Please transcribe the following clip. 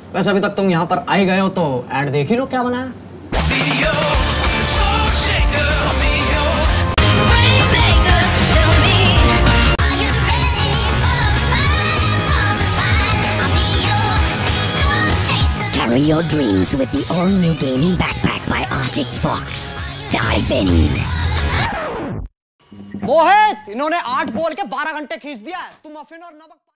वैसे अभी तक तुम यहाँ पर आए गए हो तो ऐड देख ही लो क्या बनाया। Carry your dreams with the all-new gaming backpack by Arctic Fox. Dive in. मोहित, इन्होंने 8 बोल के 12 घंटे खींच दिया है। तुम मफिन और नमक